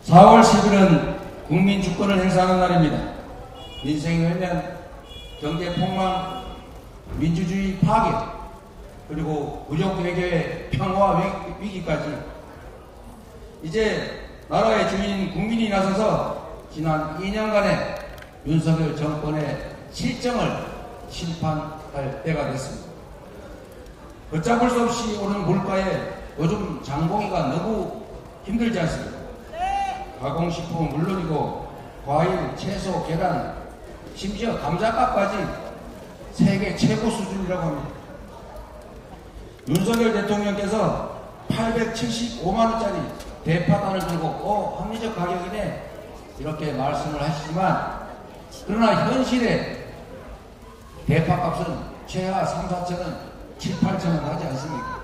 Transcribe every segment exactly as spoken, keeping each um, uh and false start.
사월 십일은 국민주권을 행사하는 날입니다. 민생이 회면 경제 폭망, 민주주의 파괴, 그리고 무력 외교의 평화 위기까지 이제 나라의 주인인 국민이 나서서 지난 이 년간의 윤석열 정권의 실정을 심판할 때가 됐습니다. 걷잡을 수 없이 오는 물가에 요즘 장보기가 너무 힘들지 않습니까? 가공식품은 물론이고 과일, 채소, 계란, 심지어 감자값까지 세계 최고 수준이라고 합니다. 윤석열 대통령께서 팔백칠십오만 원짜리 대파단을 들고 어, 합리적 가격이네 이렇게 말씀을 하시지만 그러나 현실에 대파값은 최하 삼, 사천 원, 칠, 팔천 원 하지 않습니까?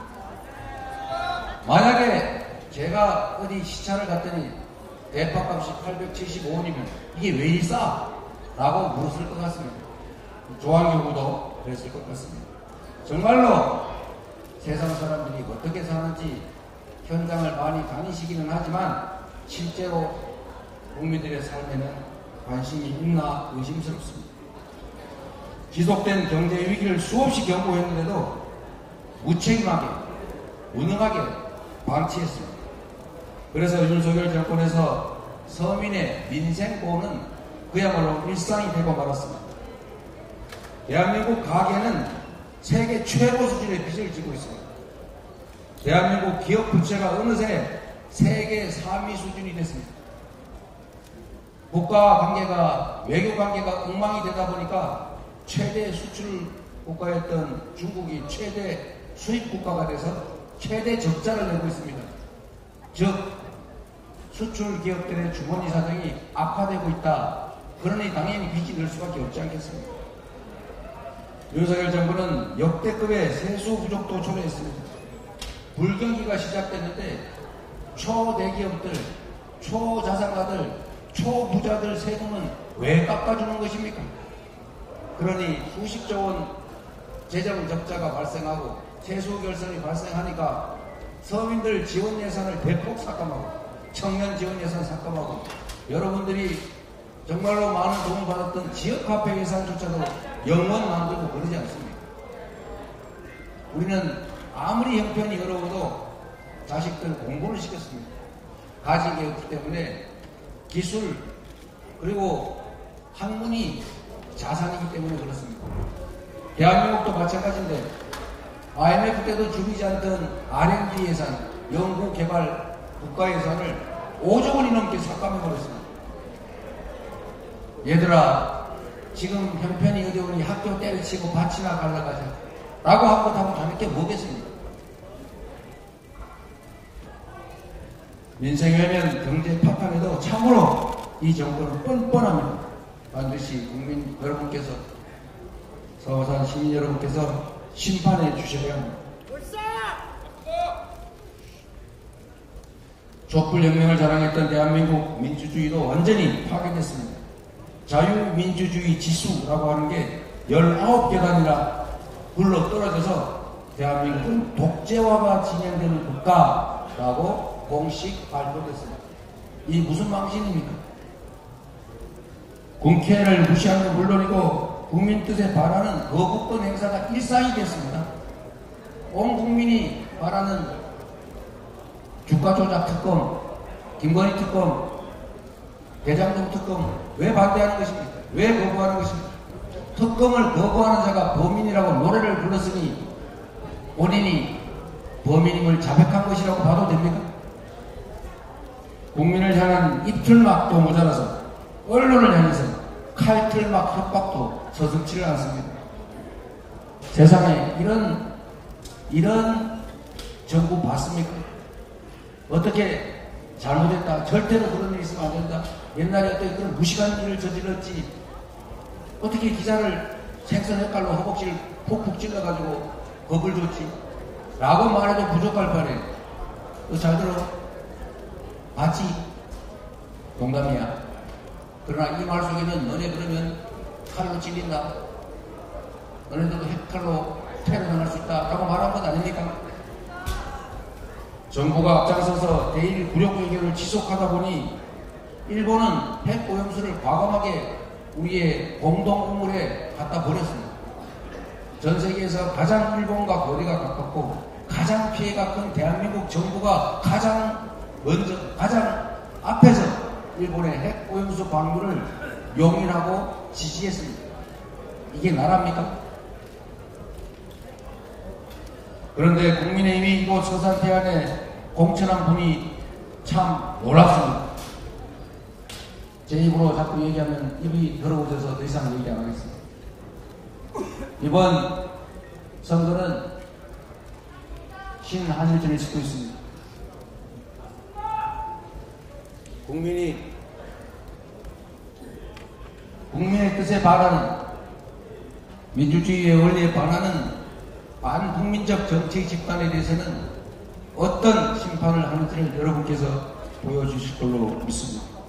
만약에 제가 어디 시차를 갔더니 대파값이 팔백칠십오 원이면 이게 왜 이리 싸? 라고 물었을 것 같습니다. 조항교구도 그랬을 것 같습니다. 정말로 세상 사람들이 어떻게 사는지 현장을 많이 다니시기는 하지만 실제로 국민들의 삶에는 관심이 있나 의심스럽습니다. 지속된 경제 위기를 수없이 경고했는데도 무책임하게, 무능하게 방치했습니다. 그래서 윤석열 정권에서 서민의 민생보호는 그야말로 일상이 되고 말았습니다. 대한민국 가계는 세계 최고 수준의 빚을 지고 있습니다. 대한민국 기업 부채가 어느새 세계 삼 위 수준이 됐습니다. 국가 관계가, 외교 관계가 엉망이 되다 보니까 최대 수출 국가였던 중국이 최대 수입 국가가 돼서 최대 적자를 내고 있습니다. 즉 수출 기업들의 주머니 사정이 악화되고 있다. 그러니 당연히 빚이 늘 수밖에 없지 않겠습니까? 윤석열 정부는 역대급의 세수 부족도 초래했습니다. 불경기가 시작됐는데 초대기업들, 초자산가들, 초부자들 세금은 왜 깎아주는 것입니까? 그러니 수십조 원 재정 적자가 발생하고 세수 결손이 발생하니까 서민들 지원 예산을 대폭 삭감하고 청년 지원 예산 삭감하고 여러분들이 정말로 많은 도움을 받았던 지역화폐 예산조차도 영원 만들고 그러지 않습니까? 우리는 아무리 형편이 어려워도 자식들 공부를 시켰습니다. 가진 게 없기 때문에 기술 그리고 학문이 자산이기 때문에 그렇습니다. 대한민국도 마찬가지인데 아이엠에프 때도 줄이지 않던 알 앤 디 예산, 연구개발 국가 예산을 오조 원이 넘게 삭감해버렸습니다. 얘들아 지금 형편이 어려우니 학교 때려치고 밭이나 갈라가자 라고 한 것 하고 다를 게 뭐겠습니까? 민생회면 경제 파탄에도 참으로 이 정권은 뻔뻔합니다. 반드시 국민 여러분께서 서울산 시민 여러분께서 심판해 주셔야 합니다. 촛불혁명을 자랑했던 대한민국 민주주의도 완전히 파괴됐습니다. 자유민주주의 지수라고 하는 게 열아홉 계단이나 굴러 떨어져서 대한민국은 독재화가 진행되는 국가라고 공식 발표됐습니다. 이 무슨 망신입니까? 국회를 무시하는 건 물론이고 국민 뜻에 반하는 거부권 행사가 일상이 됐습니다. 온 국민이 바라는 주가 조작 특검, 김건희 특검, 대장동 특검 왜 반대하는 것입니까? 왜 거부하는 것입니까? 특검을 거부하는 자가 범인이라고 노래를 불렀으니 본인이 범인임을 자백한 것이라고 봐도 됩니까? 국민을 향한 입틀막도 모자라서 언론을 향해서 칼틀막 협박도 서슴지를 않습니다. 세상에 이런 이런 정부 봤습니까? 어떻게 잘못했다. 절대로 그런 일이 있으면 안 된다. 옛날에 어떻게 그런 무식한 일을 저질렀지. 어떻게 기자를 생선헷갈로 허벅지를 푹푹 찔러가지고 겁을 줬지. 라고 말해도 부족할 판에 너 잘 들어. 봤지? 농담이야. 그러나 이 말 속에는 너네 그러면 칼로 찔린다. 너네들도 핵칼로 테러 당할 수 있다. 라고 말한 것 아닙니까? 정부가 앞장서서 대일 굴욕 외교를 지속하다 보니 일본은 핵오염수를 과감하게 우리의 공동 우물에 갖다 버렸습니다. 전 세계에서 가장 일본과 거리가 가깝고 가장 피해가 큰 대한민국 정부가 가장 먼저, 가장 앞에서 일본의 핵오염수 방류를 용인하고 지지했습니다. 이게 나라입니까? 그런데 국민의힘이 이곳 서산태안에 공천한 분이 참 놀랍습니다. 제 입으로 자꾸 얘기하면 입이 더러워져서 더 이상 얘기 안 하겠습니다. 이번 선거는 신한일전을 짓고 있습니다. 국민이 국민의 뜻에 반하는 민주주의의 원리에 반하는 반국민적 정치 집단에 대해서는 어떤 심판을 하는지를 여러분께서 보여주실 걸로 믿습니다.